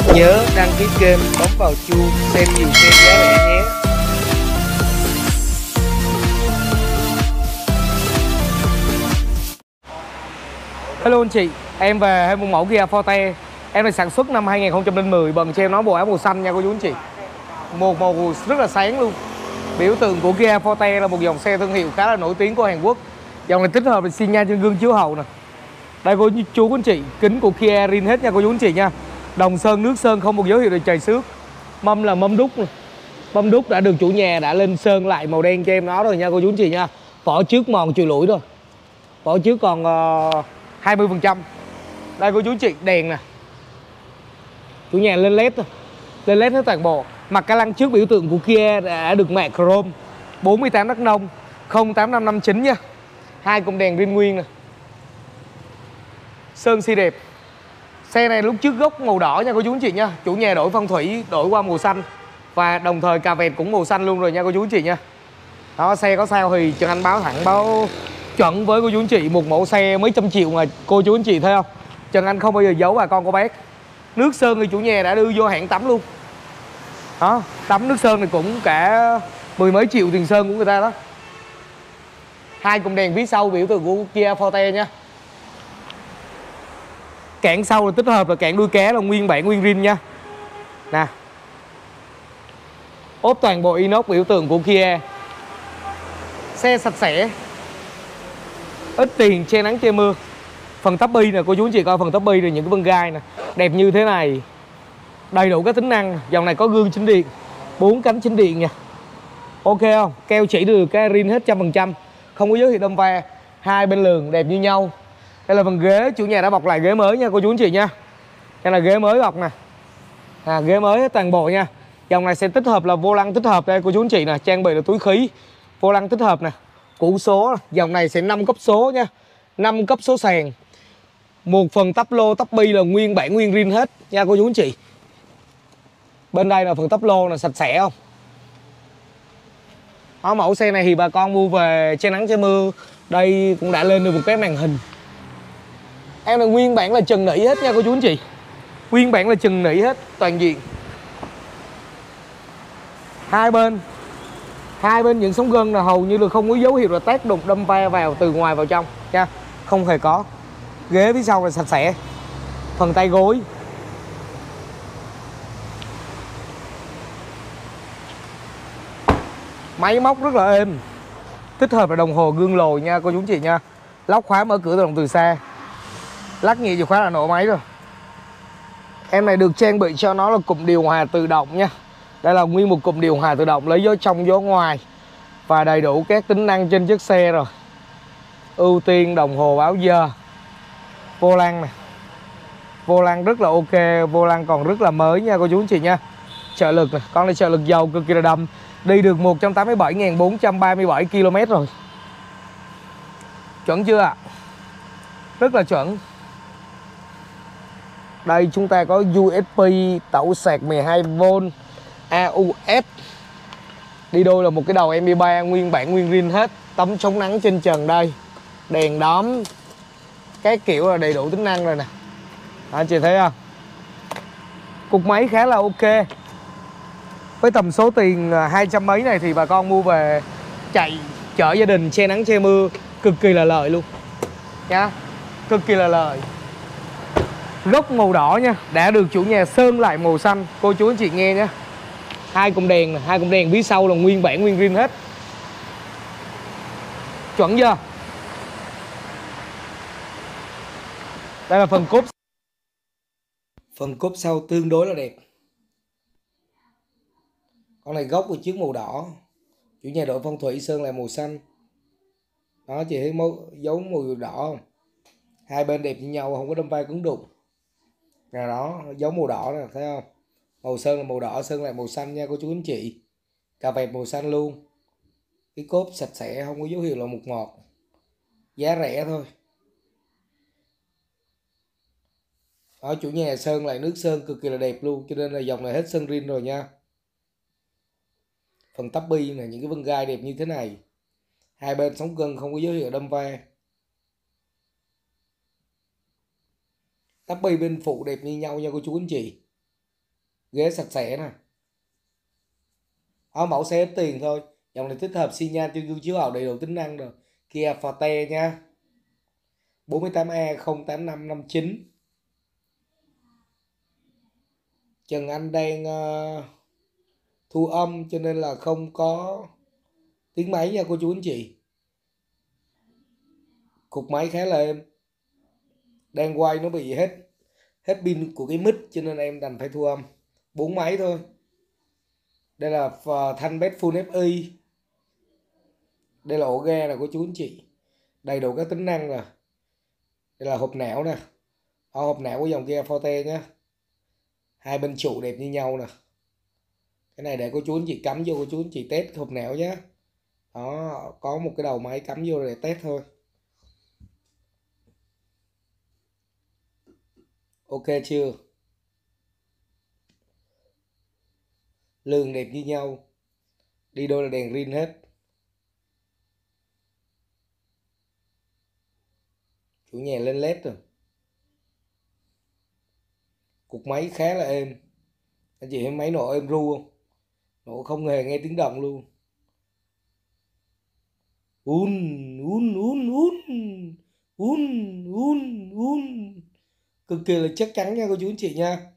Nhớ đăng ký kênh, bấm vào chuông xem nhiều game giá rẻ nhé. Hello anh chị, em về hai mẫu Kia Forte. Em được sản xuất năm 2010, bận cho em nó bộ áo màu xanh nha cô chú anh chị. Một màu rất là sáng luôn. Biểu tượng của Kia Forte là một dòng xe thương hiệu khá là nổi tiếng của Hàn Quốc. Dòng này tích hợp là xi nhan trên gương chiếu hậu nè. Đây cô chú anh chị, kính của Kia rin hết nha cô chú anh chị nha. Đồng sơn, nước sơn không một dấu hiệu để chảy xước. Mâm là mâm đúc nè. Mâm đúc đã được chủ nhà đã lên sơn lại màu đen cho em nó rồi nha cô chú anh chị nha. Vỏ trước mòn chùi lủi rồi. Vỏ trước còn 20%. Đây cô chú anh chị, đèn nè. Chủ nhà lên led thôi. Lên led hết toàn bộ. Mặt ca lăng trước biểu tượng của Kia đã được mạ chrome 48 đắc nông 08559 nha. Hai cụm đèn rin nguyên nè. Sơn xi đẹp. Xe này lúc trước gốc màu đỏ nha cô chú anh chị nha. Chủ nhà đổi phong thủy, đổi qua màu xanh. Và đồng thời cà vẹt cũng màu xanh luôn rồi nha cô chú anh chị nha. Đó, xe có sao thì Trần Anh báo thẳng, báo chuẩn với cô chú anh chị. Một mẫu xe mấy trăm triệu mà cô chú anh chị thấy không. Trần Anh không bao giờ giấu bà con cô bác. Nước sơn thì chủ nhà đã đưa vô hãng tắm luôn. Đó, tắm nước sơn này cũng cả mười mấy triệu tiền sơn của người ta đó. Hai cụm đèn phía sau biểu tượng của Kia Forte nha. Cản sau là tích hợp là cản đuôi cá là nguyên bản nguyên rin nha. Nè. Ốp toàn bộ inox biểu tượng của Kia. Xe sạch sẽ. Ít tiền che nắng che mưa. Phần tắp bi nè cô chú anh chị coi, phần tắp bi rồi những cái vân gai nè. Đẹp như thế này. Đầy đủ các tính năng. Dòng này có gương chỉnh điện, 4 cánh chỉnh điện nha. Ok không? Keo chỉ được cái rin hết 100%. Không có dấu hiệu đâm va. Hai bên lường đẹp như nhau. Đây là phần ghế, chủ nhà đã bọc lại ghế mới nha cô chú anh chị nha. Đây là ghế mới bọc nè. Ghế mới hết toàn bộ nha. Dòng này sẽ tích hợp là vô lăng tích hợp đây cô chú anh chị nè, trang bị là túi khí, vô lăng tích hợp nè, củ số. Dòng này sẽ 5 cấp số nha. 5 cấp số sàn. Một phần tắp lô, tắp bi là nguyên bản nguyên rin hết nha cô chú anh chị. Bên đây là phần tắp lô là sạch sẽ không? Đó, mẫu xe này thì bà con mua về che nắng che mưa. Đây cũng đã lên được một cái màn hình. Em là nguyên bản là trần nỉ hết nha cô chú anh chị. Nguyên bản là trần nỉ hết, toàn diện. Hai bên những sống gân là hầu như là không có dấu hiệu là tác động đâm va vào từ ngoài vào trong nha. Không hề có. Ghế phía sau là sạch sẽ. Phần tay gối. Máy móc rất là êm. Tích hợp là đồng hồ gương lồi nha cô chú anh chị nha. Lóc khóa mở cửa tự động từ xa. Lắc nhẹ chìa khóa là nổ máy rồi. Em này được trang bị cho nó là cụm điều hòa tự động nha. Đây là nguyên một cụm điều hòa tự động, lấy gió trong gió ngoài. Và đầy đủ các tính năng trên chiếc xe rồi. Ưu tiên đồng hồ báo giờ. Vô lăng này. Vô lăng rất là ok. Vô lăng còn rất là mới nha cô chú anh chị nha. Trợ lực này, con này trợ lực dầu cực kỳ là đầm. Đi được 187.437 km rồi. Chuẩn chưa ạ? Rất là chuẩn. Đây chúng ta có USB, tẩu sạc 12V, AUX. Đi đôi là một cái đầu MP3 nguyên bản nguyên rin hết. Tấm chống nắng trên trần đây. Đèn đóm. Cái kiểu là đầy đủ tính năng rồi nè. Anh chị thấy không? Cục máy khá là ok. Với tầm số tiền 200 mấy này thì bà con mua về chạy chở gia đình che nắng che mưa cực kỳ là lợi luôn nha. Cực kỳ là lợi. Gốc màu đỏ nha, đã được chủ nhà sơn lại màu xanh. Cô chú anh chị nghe nhé. Hai cụm đèn nè, hai cụm đèn phía sau là nguyên bản nguyên rin hết. Chuẩn chưa? Đây là phần cốp. Phần cốp sau tương đối là đẹp. Con này gốc ở trước màu đỏ. Chủ nhà đội phong thủy sơn lại màu xanh. Đó chị thấy dấu màu đỏ không? Hai bên đẹp như nhau, không có đâm va cứng đục. Nào đó, dấu màu đỏ nè, thấy không? Màu sơn là màu đỏ, sơn lại màu xanh nha cô chú anh chị. Cà vẹt màu xanh luôn. Cái cốp sạch sẽ, không có dấu hiệu là mục ngọt. Giá rẻ thôi. Đó, chủ nhà sơn lại nước sơn cực kỳ là đẹp luôn. Cho nên là dòng này hết sơn rin rồi nha. Phần tắp bi này, những cái vân gai đẹp như thế này. Hai bên sống gân không có dấu hiệu đâm va. Tắp bi bên phụ đẹp như nhau nha cô chú anh chị. ghế sạch sẽ nè. Mẫu xe ít tiền thôi. Dòng này tích hợp xi nhan trên gương chiếu hậu đầy đủ tính năng rồi. Kia Forte nha. 48E08559. Trần Anh đang thu âm cho nên là không có tiếng máy nha cô chú anh chị. Cục máy khá là êm. Đang quay nó bị hết pin của cái mic cho nên em đành phải thu âm. 4 máy thôi. Đây là thanh bét Full FI. Đây là ổ ga nè cô chú anh chị. Đầy đủ các tính năng nè. Đây là hộp não nè. Hộp não của dòng Kia Forte nhé. Hai bên trụ đẹp như nhau nè. Cái này để cô chú anh chị cắm vô, cô chú anh chị test hộp não nhé. Đó, có một cái đầu máy cắm vô để test thôi. Ok chưa? Lường đẹp như nhau. Đi đôi là đèn rin hết. Chủ nhà lên led rồi. Cục máy khá là êm. Anh chị thấy máy nổ êm ru không? Nổ không hề nghe tiếng động luôn. Cực kỳ là chắc chắn nha cô chú anh chị nha.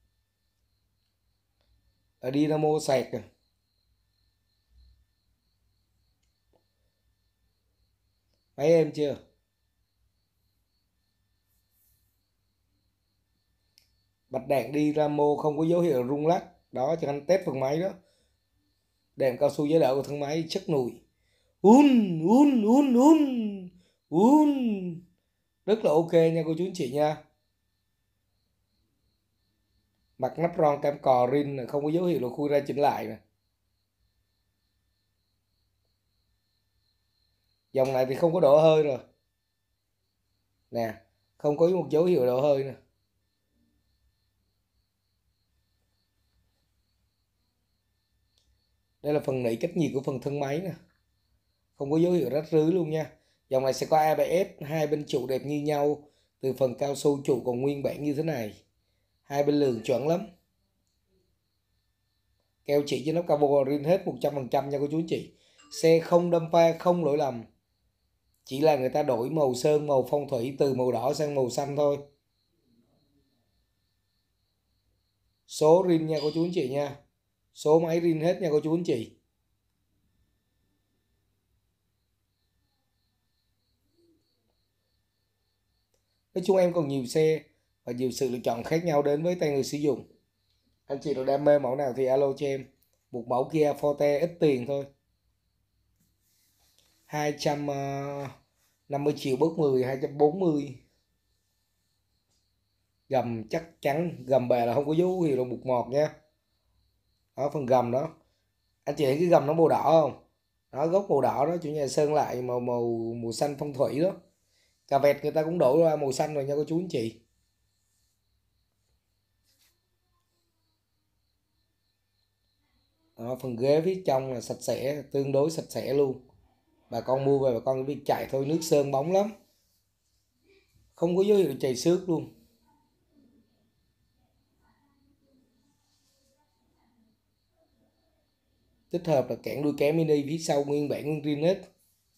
Ở Dynamo sạc à. Máy êm chưa? Bạch đạn Dynamo không có dấu hiệu rung lắc. Đó cho anh test phần máy đó. Đèn cao su giá đỡ của thân máy chất nùi. Rất là ok nha cô chú anh chị nha. Mặt nắp ron cam cò rin không có dấu hiệu là khui ra chỉnh lại nè. Dòng này thì không có đổ hơi rồi. Nè, không có một dấu hiệu đổ hơi nè. Đây là phần nỉ cách nhiệt của phần thân máy nè. Không có dấu hiệu rách rưới luôn nha. Dòng này sẽ có ABS, hai bên trụ đẹp như nhau. Từ phần cao su trụ còn nguyên bản như thế này. Hai bên lường chuẩn lắm. Keo chỉ cho nó cabo rin hết 100% nha cô chú anh chị. Xe không đâm pha, không lỗi lầm. Chỉ là người ta đổi màu sơn, màu phong thủy từ màu đỏ sang màu xanh thôi. Số rin nha cô chú anh chị nha. Số máy rin hết nha cô chú anh chị. Nói chung em còn nhiều xe và nhiều sự lựa chọn khác nhau đến với tay người sử dụng. Anh chị nào đam mê mẫu nào thì alo cho em. Một mẫu Kia Forte ít tiền thôi. 250 triệu bớt 10, 240. Gầm chắc chắn, gầm bè là không có dấu hiệu là bục mọt nha. Đó phần gầm đó. Anh chị thấy cái gầm nó màu đỏ không? Đó gốc màu đỏ đó, chủ nhà sơn lại màu xanh phong thủy đó. Cà vẹt người ta cũng đổ ra màu xanh rồi nha cô chú anh chị. Đó, phần ghế phía trong là sạch sẽ, tương đối sạch sẽ luôn. Bà con mua về bà con biết chạy thôi, nước sơn bóng lắm. Không có dấu hiệu chảy xước luôn. Tích hợp là cản đuôi kéo mini phía sau nguyên bản nguyên rin hết.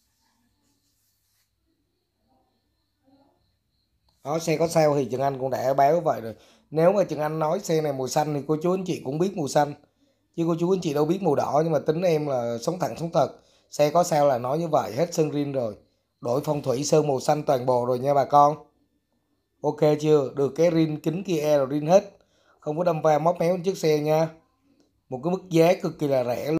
Đó, xe có sao thì Trần Anh cũng đã báo vậy rồi. Nếu mà Trần Anh nói xe này màu xanh thì cô chú anh chị cũng biết màu xanh. Chứ cô chú anh chị đâu biết màu đỏ, nhưng mà tính em là sống thẳng sống thật. Xe có sao là nói như vậy, hết sơn rin rồi. Đổi phong thủy sơn màu xanh toàn bộ rồi nha bà con. Ok chưa? Được cái rin kính Kia rồi rin hết. Không có đâm va móc méo chiếc xe nha. Một cái mức giá cực kỳ là rẻ luôn.